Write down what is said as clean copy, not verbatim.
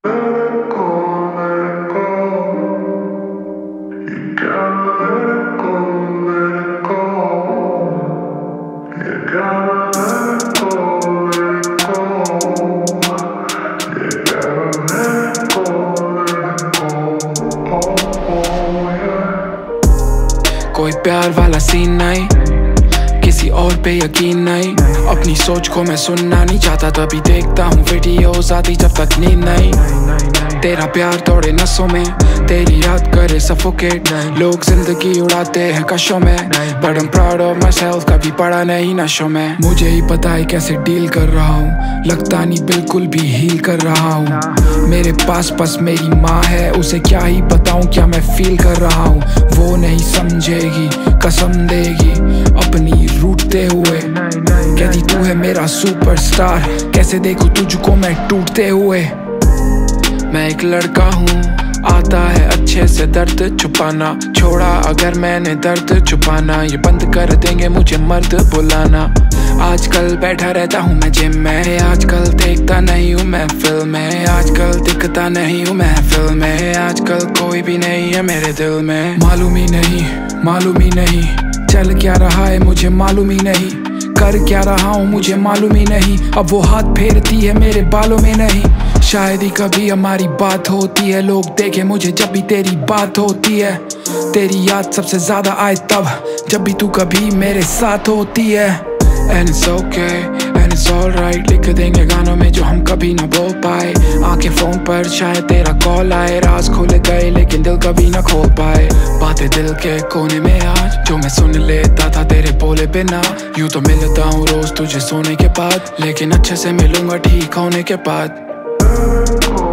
कोई प्यार वाला सीन नहीं, किसी और पे यकीन नहीं। अपनी सोच को मैं सुनना नहीं चाहता, तभी देखता हूँ वीडियोस आती जब तक नींद नहीं। तेरा प्यार तोड़े नसों में, तेरी याद करे सफोकेट। लोग जिंदगी उड़ाते हैं कशों में, but I'm proud of myself, कभी पड़ा नहीं नशों में। मुझे ही पता है कैसे डील कर रहा हूँ, लगता नहीं बिल्कुल भी हील कर रहा हूँ। मेरे पास बस मेरी माँ है, उसे क्या ही बताऊँ क्या मैं फील कर रहा हूँ। वो नहीं समझेगी, कसम देगी अपनी रूठते हुए। कहती तू है मेरा सुपरस्टार, कैसे देखूं तुझको मैं टूटते हुए। मैं एक लड़का हूँ, आता है अच्छे से दर्द छुपाना। छोड़ा अगर मैंने दर्द छुपाना, ये बंद कर देंगे मुझे मर्द बुलाना। आजकल बैठा रहता हूँ मैं जिम में, आजकल देखता नहीं हूँ मैं फिल्म में, आजकल दिखता नहीं हूँ मैं फिल्म में। आजकल कोई भी नहीं है मेरे दिल में। मालूम ही नहीं चल क्या रहा है मुझे मालूम ही नहीं, कर क्या रहा हूँ मुझे मालूम ही नहीं। अब वो हाथ फेरती है मेरे बालों में नहीं, शायद ही कभी हमारी बात होती है। लोग देखे मुझे जब भी तेरी बात होती है, तेरी याद सबसे ज्यादा आए तब जब भी तू कभी मेरे साथ होती है। And it's okay, and it's alright, लिख देंगे गानों में जो हम कभी ना बोल पाए। आंखें फोन पर शायद तेरा कॉल आए, राज खुल गए लेकिन दिल कभी ना खोल पाए। बातें दिल के कोने में आज जो मैं सुन लेता था तेरे बोले बिना। यूं तो मिलता हूँ रोज तुझे सोने के बाद, लेकिन अच्छे से मिलूंगा ठीक होने के बाद।